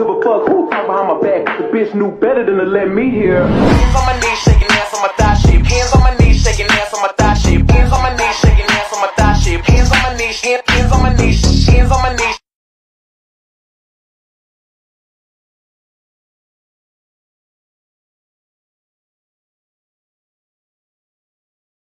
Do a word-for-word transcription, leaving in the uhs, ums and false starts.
give a fuck who talk behind my back. The bitch knew better than to let me hear. Hands on my knees.